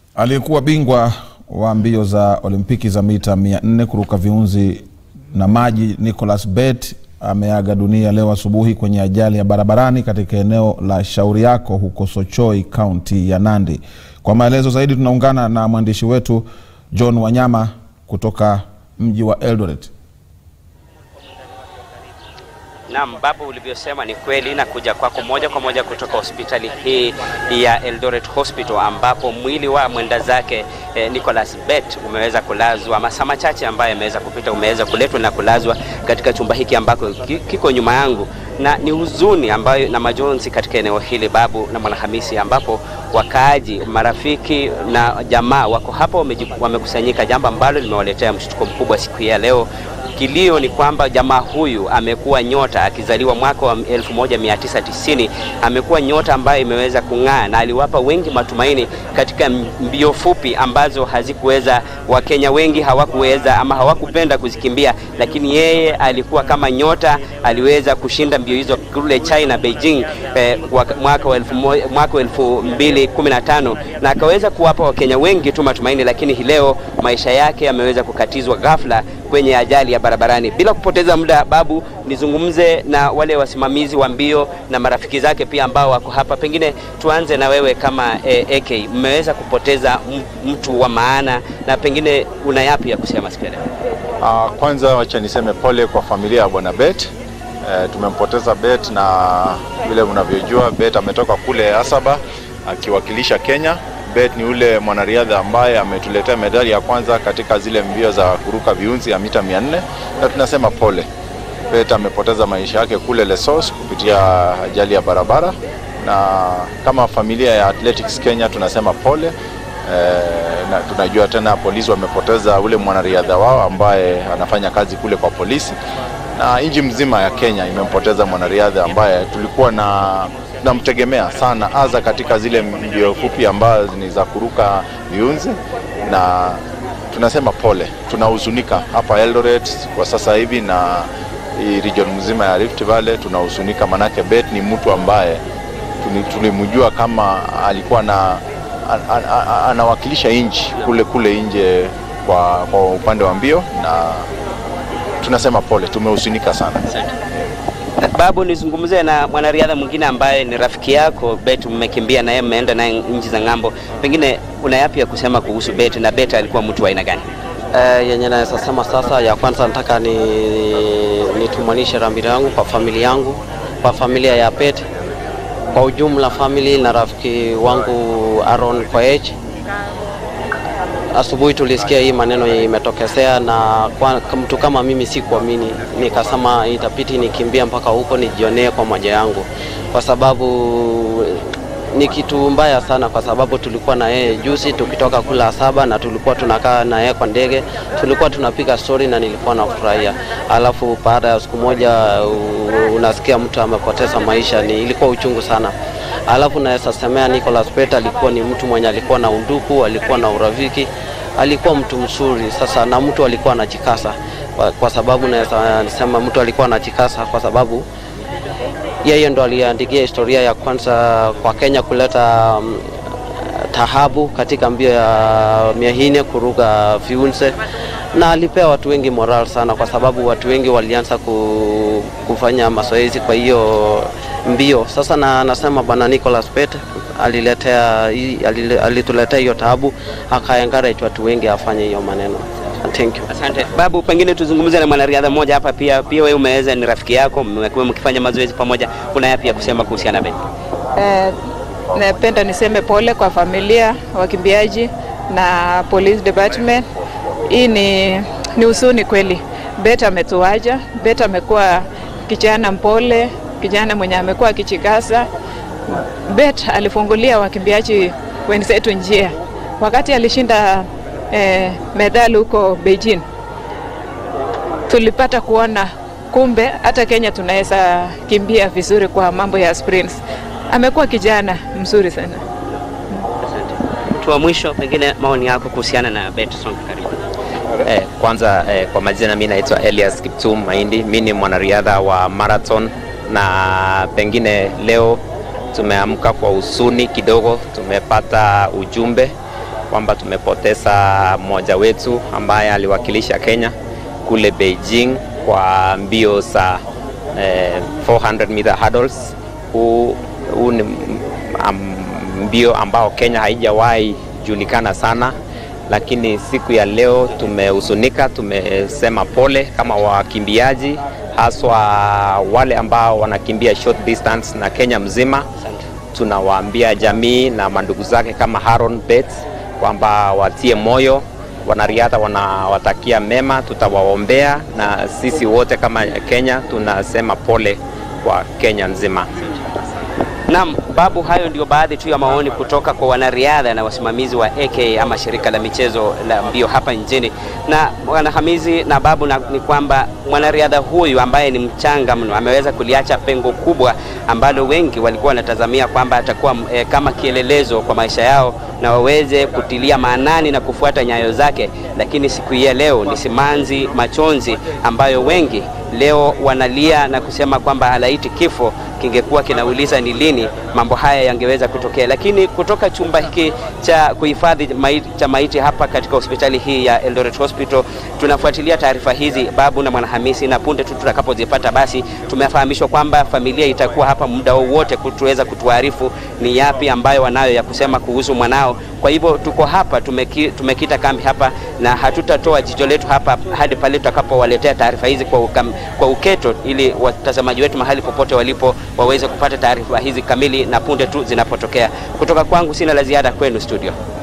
Alikuwa bingwa wa mbio za Olimpiki za mita 400 kuruka viunzi na maji Bett ameaga dunia leo asubuhi kwenye ajali ya barabarani katika eneo la Shauri Yako huko Sochoi, kaunti ya Nandi. Kwa maelezo zaidi tunaungana na mwandishi wetu John Wanyama kutoka mji wa Eldoret. Naam, babu, ulivyosema ni kweli, na kuja kwako moja kwa moja kutoka hospitali hii ya Eldoret Hospital, ambapo mwili wa mwenda zake Bett umeweza kulazwa. Masaa machache ambayo yameweza kupita umeweza kuletwa na kulazwa katika chumba hiki ambako kiko nyuma yangu, na ni huzuni ambayo na majonzi katika eneo hili babu na Mwanahamisi, ambapo wakaaji, marafiki na jamaa wako hapa wamekusanyika, jambo ambalo limewaletea mshtuko mkubwa siku ya leo. Kilio ni kwamba jamaa huyu amekuwa nyota, akizaliwa mwaka wa 1990, amekuwa nyota ambayo imeweza kung'aa na aliwapa wengi matumaini katika mbio fupi ambazo hazikuweza, Wakenya wengi hawakuweza ama hawakupenda kuzikimbia, lakini yeye alikuwa kama nyota, aliweza kushinda mbio hizo kule China, Beijing, mwaka wa 2015, na akaweza kuwapa Wakenya wengi tu matumaini, lakini leo maisha yake yameweza kukatizwa ghafla kwenye ajali ya barabarani. Bila kupoteza muda babu, nizungumze na wale wasimamizi wa mbio na marafiki zake pia ambao wako hapa. Pengine tuanze na wewe kama AK, mmeweza kupoteza mtu wa maana, na pengine una yapi ya kusema siku leo? Kwanza wacha niseme pole kwa familia ya bwana Bett. Tumempoteza Bett, na vile mnavyojua Bett ametoka kule Asaba akiwakilisha Kenya. Bett ni ule mwanariadha ambaye ametuletea medali ya kwanza katika zile mbio za kuruka viunzi ya mita 400, na tunasema pole. Bett amepoteza maisha yake kule Lesos kupitia ajali ya barabara, na kama familia ya Athletics Kenya tunasema pole. Na tunajua tena polisi wamepoteza ule mwanariadha wao ambaye anafanya kazi kule kwa polisi, na nchi mzima ya Kenya imempoteza mwanariadha ambaye tulikuwa tunamtegemea sana, hasa katika zile mbio fupi ambazo ni za kuruka viunzi, na tunasema pole. Tunahuzunika hapa Eldoret kwa sasa hivi na region mzima ya Rift Valley tunahuzunika, manake Bett ni mtu ambaye tulimjua kama alikuwa anawakilisha nchi kule nje kwa upande wa mbio, na tunasema pole, tumehuzunika sana. Babu, nizungumzie na mwanariadha mwingine ambaye ni rafiki yako Bett, mmekimbia naye, mmeenda naye nchi za ngambo. Pengine una yapi ya kusema kuhusu Bett, na Bett alikuwa mtu wa aina gani? Yenye naweza sema sasa, ya kwanza nataka nitumanishe rambirambi yangu kwa familia yangu, kwa familia ya Bett kwa ujumla, family na rafiki wangu Aaron Koech. Asubuhi tulisikia hii maneno imetokezea, na kwa mtu kama mimi sikuamini, nikasema itapiti nikimbia mpaka huko nijionee kwa macho yangu, kwa sababu ni kitu mbaya sana, kwa sababu tulikuwa na yeye juzi tukitoka kula Asaba, na tulikuwa tunakaa na yeye kwa ndege, tulikuwa tunapiga story na nilikuwa nafurahia. Alafu baada ya siku moja unasikia mtu amepoteza maisha, ilikuwa uchungu sana. Alafu naweza semea Bett alikuwa ni mtu mwenye alikuwa na undugu, alikuwa na urafiki, alikuwa mtu mzuri. Sasa na mtu alikuwa anajikasa, kwa sababu naweza sema mtu alikuwa anajikasa kwa sababu yeye ndo aliandikia historia ya kwanza kwa Kenya kuleta dhahabu katika mbio ya 400 kuruka viunzi, na alipea watu wengi moral sana, kwa sababu watu wengi walianza kufanya mazoezi kwa hiyo mbio. Sasa na nasema bwana Bett alituletea hiyo dhahabu, akaencourage watu wengi afanye hiyo maneno. Thank you. Asante. Babu, pengine tuzungumze na mwanariadha mmoja hapa pia wewe umeweza, ni rafiki yako, mmekuwa mkifanya mazoezi pamoja, kuna yapi ya kusema kuhusiana na Bett? Napenda niseme pole kwa familia, wakimbiaji na police department. Hii ni huzuni kweli. Bett ametuacha. Bett amekuwa kijana mpole, kijana mwenye amekuwa akichikasa. Bett alifungulia wakimbiaji wenzetu njia wakati alishinda medali huko Beijing. Tulipata kuona kumbe hata Kenya tunaweza kimbia vizuri kwa mambo ya sprints. Amekuwa kijana mzuri sana. Asante. Mtu wa mwisho, pengine maoni yako kuhusiana na Bett, songa karibu. Kwanza kwa majina mimi naitwa Elias Kiptum Mahindi. Mimi ni mwanariadha wa marathon, na pengine leo tumeamka kwa huzuni kidogo. Tumepata ujumbe kwamba tumepoteza mmoja wetu ambaye aliwakilisha Kenya kule Beijing kwa mbio za 400 meter hurdles. Huu ni mbio ambao Kenya haijawahi julikana sana, lakini siku ya leo tumehuzunika, tumesema pole kama wakimbiaji, haswa wale ambao wanakimbia short distance na Kenya mzima. Tunawaambia jamii na mandugu zake kama Bett kwamba watie moyo, wanariadha wanawatakia mema, tutawaombea, na sisi wote kama Kenya tunasema pole kwa Kenya nzima. Naam, Babu, hayo ndio baadhi tu ya maoni kutoka kwa wanariadha na wasimamizi wa AK ama shirika la michezo la mbio hapa nchini. Na Wanahamizi na Babu, ni kwamba mwanariadha huyu ambaye ni mchanga mno ameweza kuliacha pengo kubwa ambalo wengi walikuwa wanatazamia kwamba atakuwa kama kielelezo kwa maisha yao na waweze kutilia maanani na kufuata nyayo zake, lakini siku ya leo ni simanzi, majonzi ambayo wengi leo wanalia na kusema kwamba alaiti kifo kingekuwa kinauliza ni lini mambo haya yangeweza kutokea. Lakini kutoka chumba hiki cha kuhifadhi maiti hapa katika hospitali hii ya Eldoret Hospital tunafuatilia taarifa hizi, Babu na Mwanahamisi, na punde tu tutakapozipata basi tumefahamishwa kwamba familia itakuwa hapa muda wote kutuweza kutuarifu ni yapi ambayo wanayo ya kusema kuhusu mwanao. Kwa hivyo tuko hapa, tumekita kambi hapa na hatutatoa jicho letu hapa hadi pale tutakapowaletea taarifa hizi kwa uketo, ili watazamaji wetu mahali popote walipo waweze kupata taarifa hizi kamili na punde tu zinapotokea. Kutoka kwangu sina la ziada, kwenu studio.